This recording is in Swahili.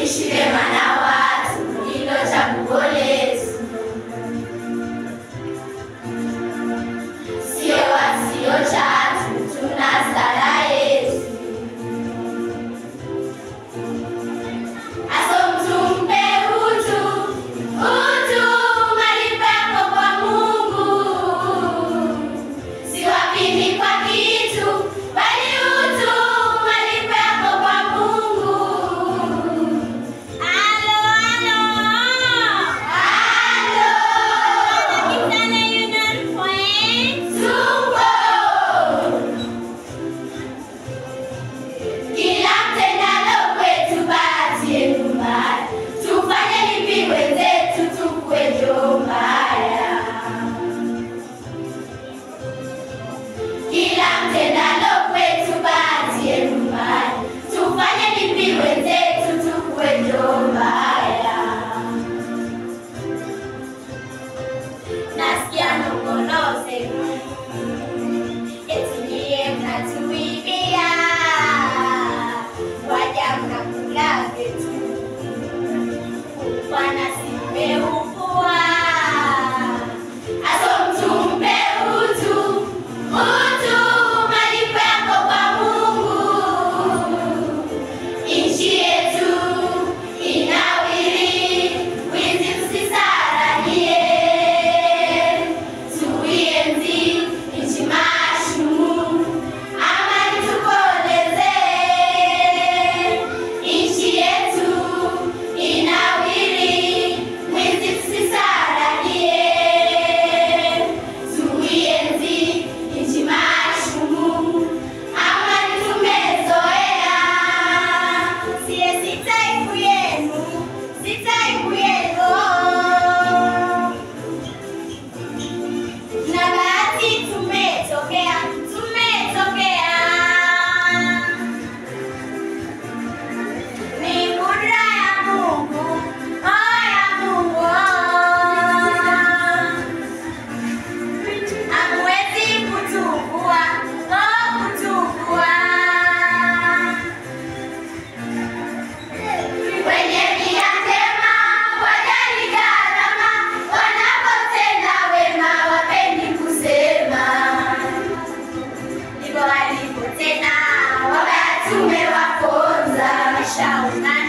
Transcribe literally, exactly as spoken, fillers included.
tuishi vyema na watu, hilo chaguo letu. Sio wasio chatu, tuna sala yetu. Aso mtu mpe utu, utu malipo yako kwa Mungu. Si wapimi kwa kitu, bali utu malipo yako kwa Mungu. Alo, alo, alo. Kitana Union Point. Tuko. Kila mtendalo kwetu basi mbaya. Tufanye lipi wenzetu tukue mbaya. Kila mtendalo kwetu basi mbaya. Tufanye lipi wenzetu tukue mbaya. Nasikia nongolose eti niye mnatuibia. Waja mnakula vitu Bwana simeufua. Aso mtu mpe utu, utu malipo yako kwa Mungu. Inchi yetu inawiri, wizi tusisaranie. Tuienzi inchi mashumu, amani tukoleze. Inchi yetu inawiri, wizi tusisaranie. Tuienzi inchi mashumu, amani tumezoea. Siye sitaifu yenu, sitaifu yenu. Na bahati tumetokea, tumetokea. Ni kudra ya Mungu, oh ya Mungu. Hamwezi kutumbua, oh kutumbua. Wenye nia njema wajali gharama, wanapotenda wema wapendi kusema. Ndivyo walivyotenda wabaya tumewaponza, washaona